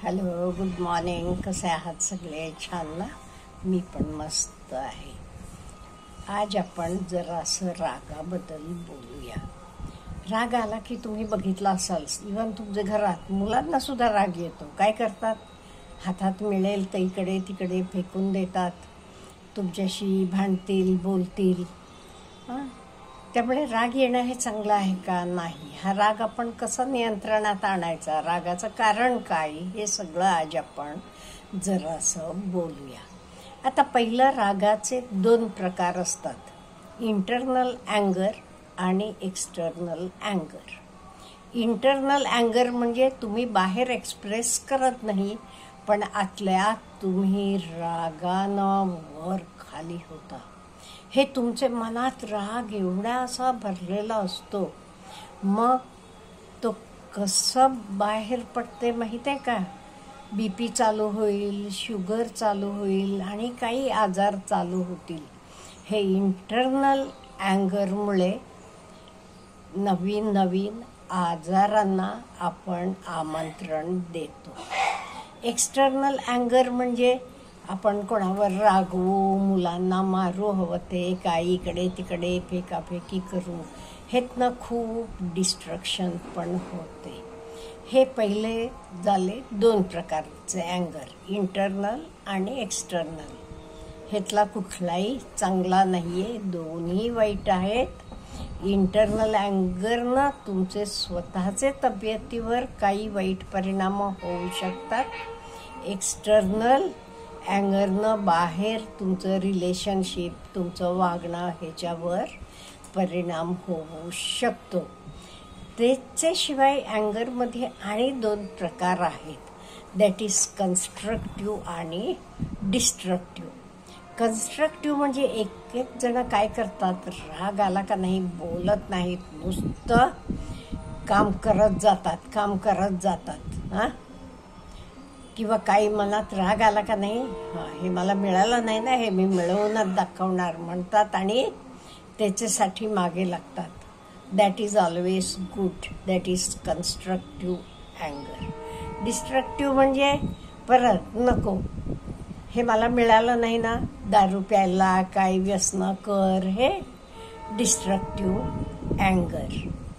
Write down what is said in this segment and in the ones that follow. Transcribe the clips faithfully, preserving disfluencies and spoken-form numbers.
Hello, good morning. कसे आहात सगळे? छान ना? मी पण मस्त आहे. आज आपण जरासं रागाबद्दल बोलूया. राग आला की तुम्ही बघितला असाल, इव्हन तुमच्या घरात मुलांना सुद्धा राग येतो. काय करतात? हातात मिळेल तर इकडे तिकडे फेकून देतात, तुमच्याशी भांडतील, बोलतील. हां, त्यामुळे राग येणं हे चांगलं आहे का? नाही. हा राग आपण कसा नियंत्रणात आणायचा, रागाचं कारण काय, हे सगळं आज आपण जरासं बोलूया. आता पहिलं, रागाचे दोन प्रकार असतात, इंटरनल अँगर आणि एक्सटर्नल अँगर. इंटरनल अँगर म्हणजे तुम्ही बाहेर एक्सप्रेस करत नाही, पण आतल्या तुम्ही रागानं वर खाली होता. हे तुमच्या मनात राग एवढा असा भरलेला असतो, मग तो कसं बाहेर पडते माहीत आहे का? बी पी चालू होईल, शुगर चालू होईल आणि काही आजार चालू होतील. हे इंटरनल अँगरमुळे नवीन नवीन आजारांना आपण आमंत्रण देतो. एक्सटर्नल अँगर म्हणजे आपण कोणावर रागवू, मुलांना मारू हवं ते, काही इकडे तिकडे फेकाफेकी करू, ह्यातनं खूप डिस्ट्रक्शन पण होते. हे पहिले झाले दोन प्रकारचे अँगर, इंटरनल आणि एक्सटर्नल. ह्यातला कुठलाही चांगला नाही आहे, दोन्ही वाईट आहेत. इंटरनल अँगरनं तुमचे स्वतःचे तब्येतीवर काही वाईट परिणाम होऊ शकतात. एक्सटर्नल अँगरनं बाहेर तुमचं रिलेशनशिप, तुमचं वागणं ह्याच्यावर परिणाम होऊ शकतो. त्याच्याशिवाय अँगरमध्ये आणि दोन प्रकार आहेत, दॅट इज कन्स्ट्रक्टिव्ह आणि डिस्ट्रक्टिव्ह. कन्स्ट्रक्टिव्ह म्हणजे एक एक जण काय करतात, राग आला का नाही बोलत नाहीत, नुसतं काम करत जातात काम करत जातात हां किंवा काही मनात राग आला का नाही, हां हे मला मिळालं नाही ना, हे मी मिळवूनच दाखवणार म्हणतात आणि त्याच्यासाठी मागे लागतात. That is always good, that is constructive अँगर. डिस्ट्रक्टिव्ह म्हणजे परत नको, हे मला मिळालं नाही ना, दारू प्यायला, काही व्यसन कर, हे डिस्ट्रक्टिव्ह अँगर.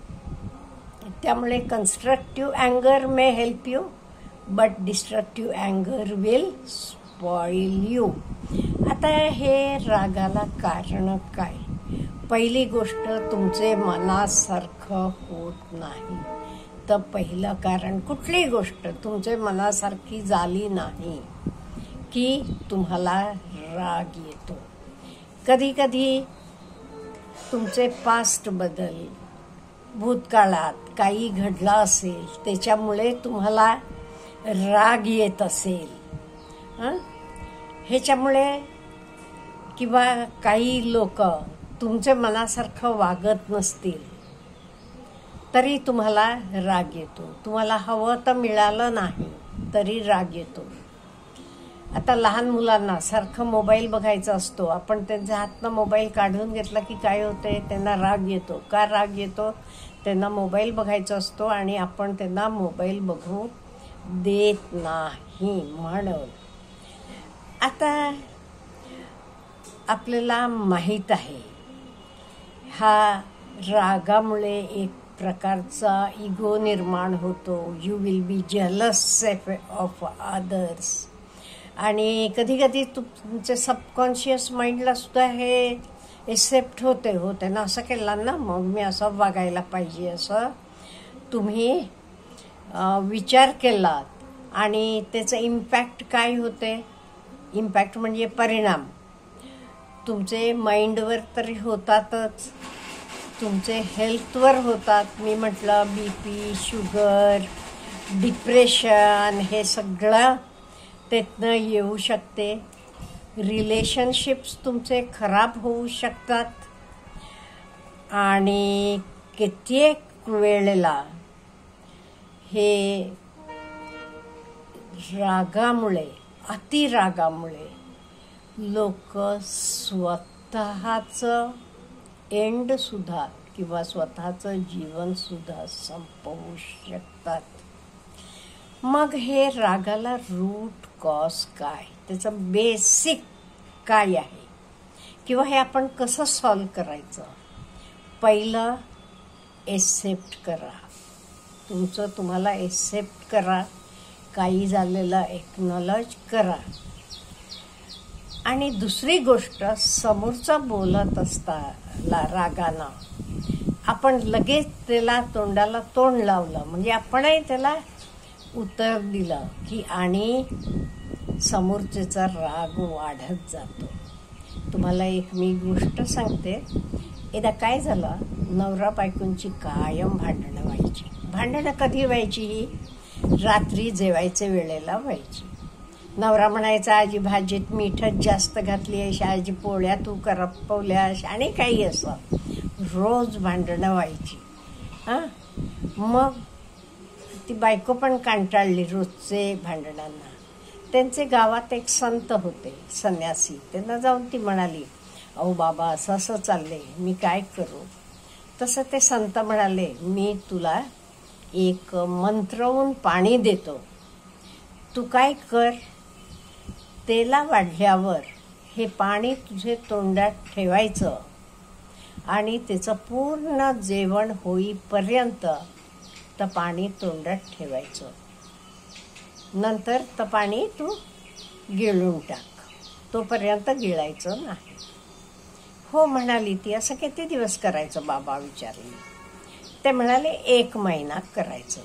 त्यामुळे constructive अँगर may help you, but destructive अँगर will spoil you. आता हे रागाला कारण काय? पहिली गोष्ट, तुमचे मनासारखं होत नाही. तर पहिलं कारण, कुठलीही गोष्ट तुमच्या मनासारखी झाली नाही की तुम्हाला राग येतो. कधी कधी तुमचे पास्ट बदल, भूतकाळात काही घडलं असेल त्याच्यामुळे तुम्हाला राग येत असेल. हां, ह्याच्यामुळे किंवा काही लोक तुमच्या मनासारखं वागत नसतील तरी तुम्हाला राग येतो. तुम्हाला हवं तर मिळालं नाही तरी राग येतो. आता लहान मुलांना सारखं मोबाईल बघायचा असतो, आपण त्यांच्या हातनं मोबाईल काढून घेतला की काय होते, त्यांना राग येतो. का राग येतो? त्यांना मोबाईल बघायचा असतो आणि आपण त्यांना मोबाईल बघू देत नाही म्हणून. आता आपल्याला माहीत आहे, हा रागामुळे एक प्रकारचा इगो निर्माण होतो. You will be jealous of others. आणि कधी कधी तुमच्या सबकॉन्शियस माइंडला सुद्धा हे एक्सेप्ट होते, हो त्यांना असं केलं ना, मग मी असं वागायला पाहिजे, असं तुम्ही विचार केलात आणि त्याचं इम्पॅक्ट काय होते? इम्पॅक्ट म्हणजे परिणाम तुमचे माइंडवर तरी होतातच, तुमचे हेल्थवर होतात. मी म्हटलं बी पी, शुगर, डिप्रेशन हे सगळं त्यातनं येऊ शकते. रिलेशनशिप्स तुमचे खराब होऊ शकतात आणि कित्येक वेळेला हे रागामुळे, अतिरागामुळे लोक स्वतःचं एंडसुद्धा किंवा स्वतःचं जीवनसुद्धा संपवू शकतात. मग हे रागाला रूट कॉज काय, त्याचं बेसिक काय आहे किंवा हे आपण कसं सॉल्व करायचं. पहिलं एक्सेप्ट करा, तुमचं तुम्हाला एक्सेप्ट करा, काही झालेलं एक्नॉलेज करा. आणि दुसरी गोष्ट, समोरचा बोलत असताना रागानं आपण लगेच त्याला तोंडाला तोंड लावलं म्हणजे आपणही त्याला उत्तर दिलं की आणि समोरच्याचा राग वाढत जातो. तुम्हाला एक मी गोष्ट सांगते. एकदा काय झालं, नवरा बायकोंची कायम भांडणं व्हायची. भांडणं कधी व्हायची, ही रात्री जेवायच्या वेळेला व्हायची. नवरा म्हणायचा आजी भाजीत मीठच जास्त घातली आहे, आजी पोळ्या तू करपवल्यास, आणि काही असं रोज भांडणं व्हायची. हां, मग ती बायको पण कंटाळली रोजचे भांडणांना. त्यांचे गावात एक संत होते, संन्यासी. त्यांना जाऊन ती म्हणाली, अहो बाबा असं असं चाललंय, मी काय करू. तसं ते संत म्हणाले, मी तुला एक मंत्रवून पाणी देतो, तू काय कर, तेला वाढल्यावर हे पाणी तुझे तोंडात ठेवायचं आणि त्याचं पूर्ण जेवण होईपर्यंत तर पाणी तोंडात ठेवायचं, नंतर तर पाणी तू गिळून टाक, तोपर्यंत गिळायचं नाही. हो म्हणाली ती. असं किती दिवस करायचं बाबा विचारले. ते म्हणाले एक महिना करायचं.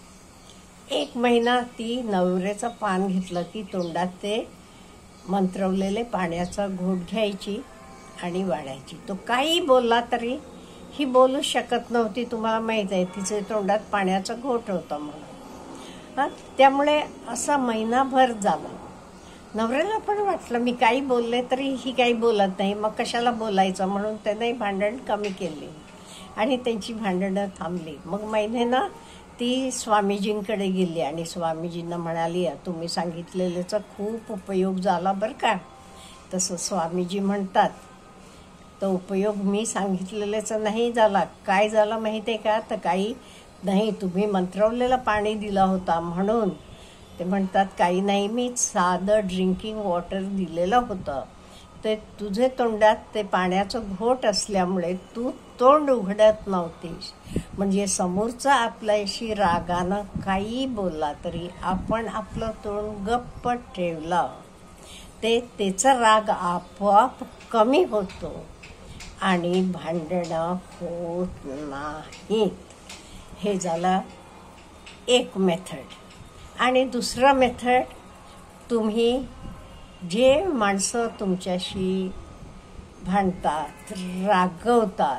एक महिना ती नवऱ्याचं पान घेतलं की तोंडात ते मंत्रवलेले पाण्याचा घोट घ्यायची आणि वाढायची. तो काही बोलला तरी ही बोलू शकत नव्हती. तुम्हाला माहीत आहे तिचे तोंडात पाण्याचा घोट होता म्हणून. हां, त्यामुळे असा महिनाभर झाला. नवऱ्याला पण वाटलं मी काही बोलले तरी ही काही बोलत नाही, मग कशाला बोलायचं, म्हणून त्याने भांडण कमी केली आणि त्यांची भांडणं थांबली. मग महिन्यानं ती स्वामीजींकडे गेली आणि स्वामीजींना म्हणाली, तुम्ही सांगितलेल्याचा खूप उपयोग झाला बरं का. तसं स्वामीजी म्हणतात, तो उपयोग मी सांगितलेल्याचा नाही झाला. काय झालं माहिती आहे का, तर काही नाही, तुम्ही मंत्रवलेलं पाणी दिला होता म्हणून. ते म्हणतात काही नाही, मी साधं ड्रिंकिंग वॉटर दिलेलं होतं, ते तुझे तोंडात ते पाण्याचं घोट असल्यामुळे तू तोंड उघडत नव्हतीस. म्हणजे समोरचा आपल्याशी रागानं काही बोलला तरी आपण आपलं तोंड गप्प ठेवलं, ते त्याचा राग आपोआप कमी होतो आणि भांडणं होत नाहीत. हे झालं एक मेथड. आणि दुसरं मेथड, तुम्ही जे माणसं तुमच्याशी भांडतात, रागवतात,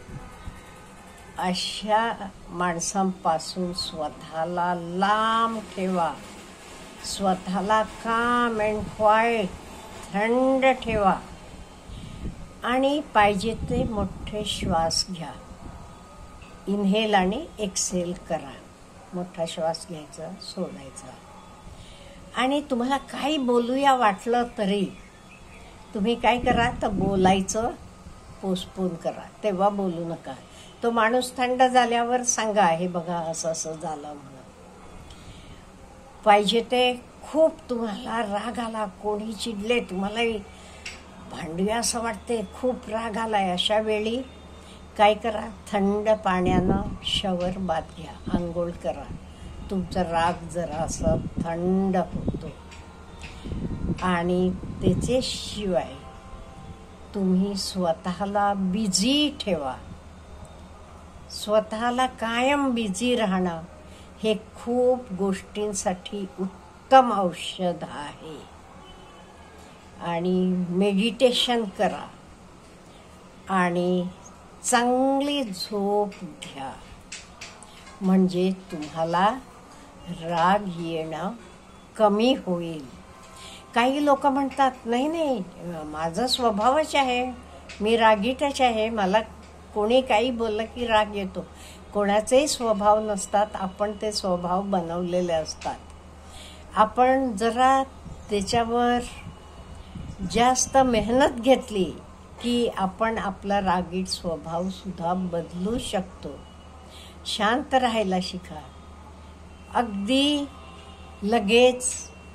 अशा माणसांपासून स्वतःला लांब ठेवा. स्वतःला काम अँड क्वाईट, थंड ठेवा आणि पाहिजे ते मोठे श्वास घ्या. इनहेल आणि एक्सेल करा. मोठा श्वास घ्यायचा, सोडायचा. आणि तुम्हाला काही बोलूया वाटलं तरी तुम्ही काय करा, तर बोलायचं पोस्टपोन करा, तेव्हा बोलू नका. तो माणूस थंड झाल्यावर सांगा, हे बघा असं असं झालं म्हणून. पाहिजे ते खूप तुम्हाला राग आला, कोणी चिडले, तुम्हालाही भांडूया असं वाटते, खूप राग आलाय, अशा वेळी काय करा, थंड पाण्यानं शवर बाथ घ्या, आंघोळ करा. तुमचा राग जरा असं थंड होतो. आणि त्याच्याशिवाय तुम्ही स्वतःला बिझी ठेवा. स्वतःला कायम बिझी राहणं हे खूप गोष्टींसाठी उत्तम औषध आहे. आणि मेडिटेशन करा आणि चांगली झोप घ्या, म्हणजे तुम्हाला राग येणं कमी होईल. काही लोक म्हणतात नाही नाही माझा स्वभावच आहे, मी रागीटच आहे, मला कोणी काही बोललं की राग येतो. कोणाचेही स्वभाव नसतात, आपण ते स्वभाव बनवलेले असतात. आपण जरा त्याच्यावर जास्त मेहनत घेतली की आपण आपला रागीट स्वभाव सुद्धा बदलू शकतो. शांत राहायला शिका. अगदी लगेच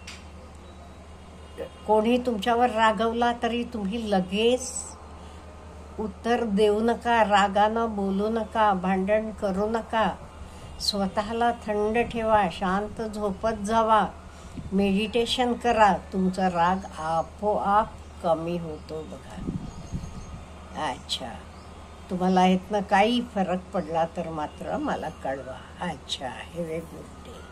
कोणी तुमच्यावर रागवला तरी तुम्ही लगेच उत्तर देऊ नका, रागानं बोलू नका, भांडण करू नका. स्वतःला थंड ठेवा, शांत झोपत जावा, मेडिटेशन करा. तुमचा राग आपोआप कमी होतो बघा. अच्छा, तुम्हाला इथनं काही फरक पडला तर मात्र मला कळवा. अच्छा, हॅव ए गुड डे.